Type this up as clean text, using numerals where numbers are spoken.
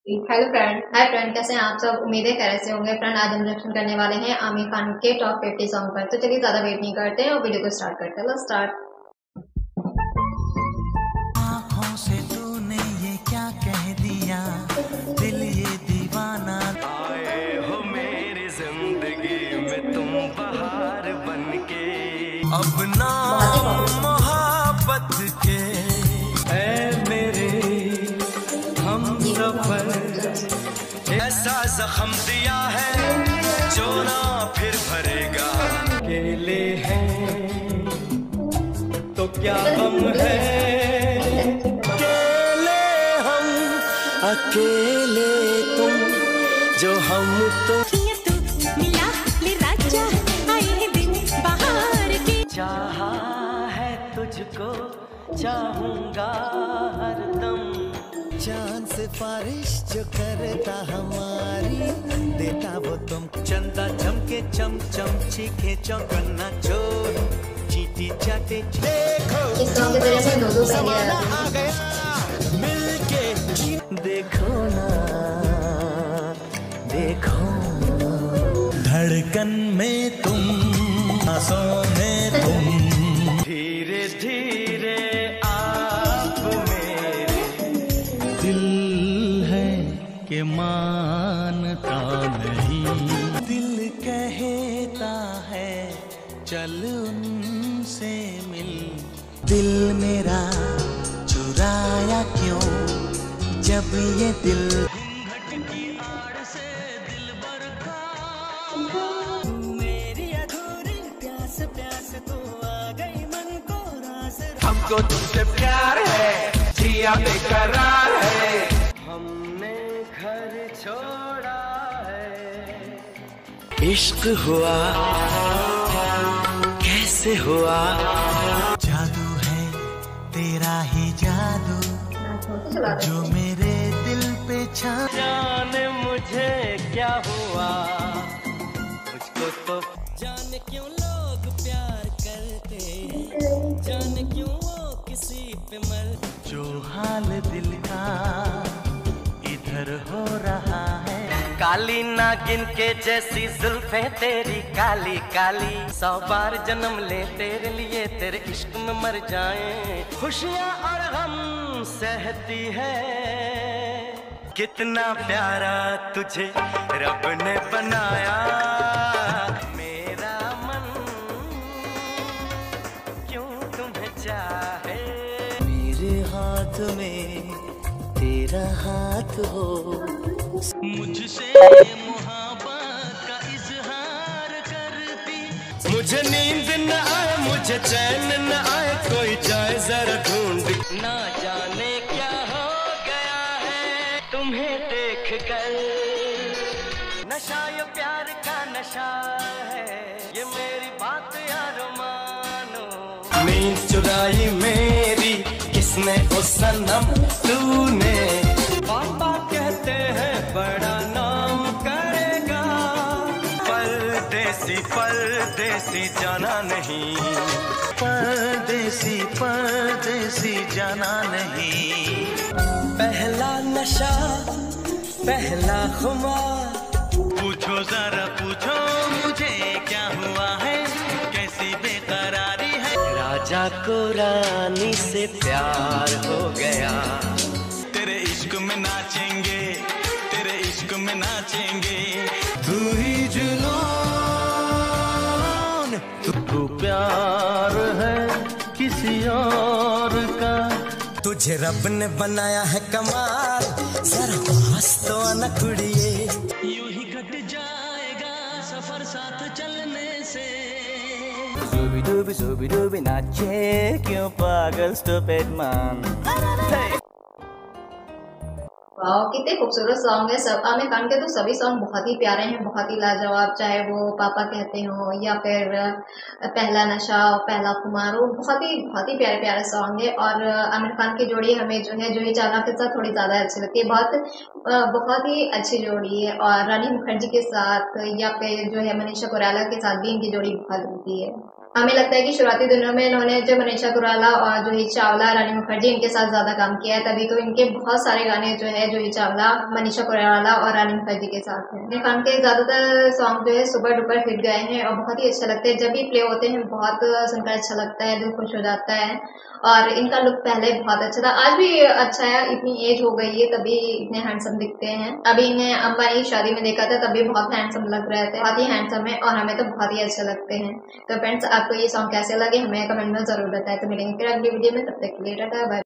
Hello friend, hi friend, कैसे हैं आप सब। उम्मीद है खैरियत से होंगे। फ्रेंड, आज हम रिएक्शन करने वाले हैं आमिर खान के टॉप 50 सॉन्ग पर। तो चलिए ज्यादा वेट नहीं करते हैं और वीडियो को स्टार्ट करते हैं। Let's start. आँखों से तूने ये क्या कह दिया, दिल ये दीवाना। आए हो मेरी जिंदगी में तुम बहार बनके, अब ना मोहब्बत के ऐ मेरे हम सफर। ऐसा जख्म दिया है जो ना फिर भरेगा। अकेले हैं तो क्या गम है, अकेले हम, अकेले तुम, जो हम तुम। चाहा है तुझको, चाहूंगा हरदम। चांद से बारिश जो करता हमारी, देता वो तुम। चंदा चमके चम चम, चीखे चौकन्ना चोर, चीटी चाटे देखो। इस सॉन्ग के जरिए से दो जमाना आ गया मिलके, देखो ना देखो, धड़कन में तुम, सांसों में तुम। धीरे धीरे आप मेरे दिल है कि मानता नहीं। दिल कहता है चल उनसे मिल। दिल मेरा चुराया क्यों जब ये दिल घूंघट की आड़ से दिल बरका। मेरी अधूरी प्यास प्यास तो आ गई मन को रास। हमको तुमसे प्यार है, जिया बेकरार है। हमने घर छोड़ा है, इश्क हुआ कैसे हुआ। जादू है तेरा ही जादू, जो मेरे दिल पे छा। जाने मुझे क्या हुआ, मुझको तो जाने क्यों लोग प्यार करते हैं, जाने क्यों वो किसी पे मर। जो हाल दिल का इधर हो रहा है। काली नागिन के जैसी जुल्फें तेरी काली काली, 100 बार जन्म ले तेरे लिए, तेरे इश्क में मर जाएं। खुशियाँ और गम सहती है, कितना प्यारा तुझे रब ने बनाया। मेरा मन क्यों तुम्हें चाहे, मेरे हाथ में तेरा हाथ हो। मुझसे मोहब्बत का इजहार करती। मुझे नींद न आए, मुझे चैन न आए, कोई जाए जरा ढूंढ। ना जाने क्या हो गया है तुम्हें देख कर, नशा ये प्यार का नशा है, ये मेरी बात यार मानो। नींद चुराई मेरी किसने ओ सनम तूने। पापा कहते हैं बड़ा नाम करेगा, परदेसी परदेसी जाना नहीं। परदेसी परदेसी जाना नहीं। पहला नशा पहला खुमार, पूछो जरा पूछो मुझे क्या हुआ है, कैसी बेकरारी है। राजा को रानी से प्यार हो गया, तेरे इश्क में नाचेंगे, तेरे इश्क में नाचेंगे। तू ही जुनून, तू प्यार है किसी और का। तुझे रब ने बनाया है कमाल, जरा हंस तो न कुड़िए। यूं ही कट जाएगा सफर साथ चलने से। सुबी डूबी नाचे क्यों पागल स्टूपिड मैन। वाह, कितने खूबसूरत सॉन्ग है सब। आमिर खान के तो सभी सॉन्ग बहुत ही प्यारे हैं, बहुत ही लाजवाब। चाहे वो पापा कहते हो या फिर पहला नशा, पहला खुमार, वो बहुत ही प्यारे प्यारे सॉन्ग है। और आमिर खान की जोड़ी हमें जो है जूही चावला के साथ थोड़ी ज्यादा अच्छी लगती है। बहुत ही अच्छी जोड़ी है। और रानी मुखर्जी के साथ या फिर जो है मनीषा कोइराला के साथ भी इनकी जोड़ी बहुत लगती है। हमें लगता है कि शुरुआती दिनों में इन्होंने जो मनीषा कोइराला और जूही चावला, रानी मुखर्जी इनके साथ ज्यादा काम किया है, तभी तो इनके बहुत सारे गाने जो है जूही चावला, मनीषा कोइराला और रानी मुखर्जी के साथ हैं। इरफान के ज्यादातर सॉन्ग जो है सुपर डुपर हिट गए हैं और बहुत ही अच्छे लगते हैं। जब भी प्ले होते हैं बहुत सुनकर अच्छा लगता है, दिल खुश हो जाता है। और इनका लुक पहले बहुत अच्छा था, आज भी अच्छा है। इतनी एज हो गई है तभी इतने हैंडसम दिखते हैं। अभी इन्हें अंबानी की शादी में देखा था, तभी बहुत हैंडसम लग रहे थे, बहुत ही हैंडसम है और हमें तो बहुत ही अच्छे लगते हैं। तो फ्रेंड्स, आपको ये सॉन्ग कैसे लगे हमें कमेंट में जरूर बताएं। तो मिलेंगे फिर अगली वीडियो में, तब तक के लिए टाटा बाय।